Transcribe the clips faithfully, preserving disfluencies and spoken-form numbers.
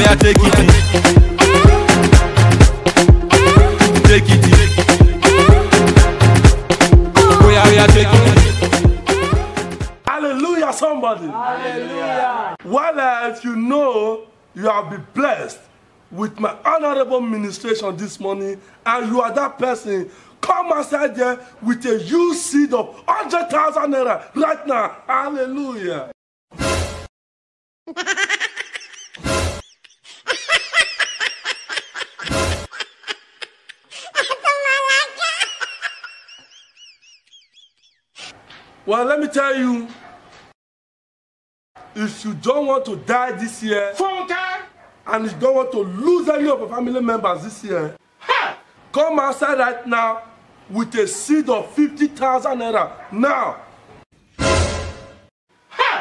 yeah, take it easy. Take it easy. Oh yeah, yeah, take it easy. Hallelujah, somebody. Hallelujah. Well, uh, if you know you have been blessed with my honorable ministration this morning, and you are that person, come outside there with a huge seed of one hundred thousand naira right now. Hallelujah. Well, let me tell you, if you don't want to die this year, and you don't want to lose any of your family members this year, ha! Come outside right now with a seed of fifty thousand naira now. Ha!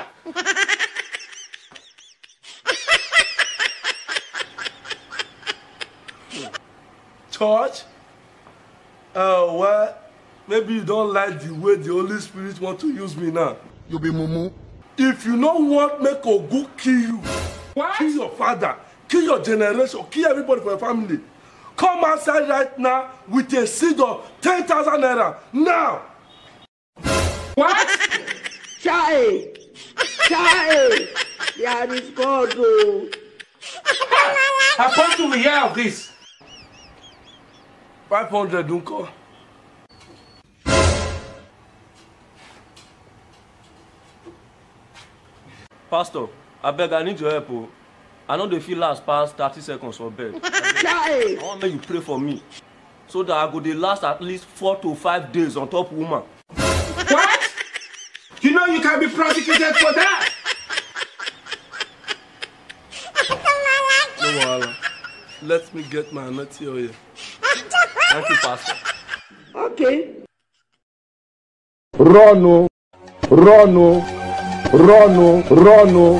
Church, uh, well, maybe you don't like the way the Holy Spirit want to use me now. You be mumu. If you don't want make Ogu kill you, what? Kill your father, kill your generation, kill everybody for your family, come outside right now with a seed of ten thousand naira now. What? Chai! Chai! There is God. Oh. Apostle, we hear of this. five hundred, don't call. Pastor, I beg, I need your help. Oh. I know they feel last past thirty seconds for bed. I want make you pray for me so that I go dey last at least four to five days on top woman. What? You know you can be prosecuted for that. No wahala. Let me get my anointing oil. Thank you, Pastor. Okay. Run, run, run, run.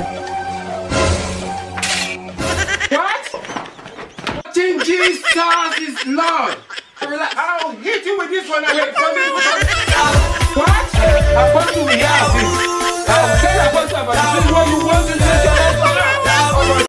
What? Jesus is Lord. I'll hit you with this one away from me.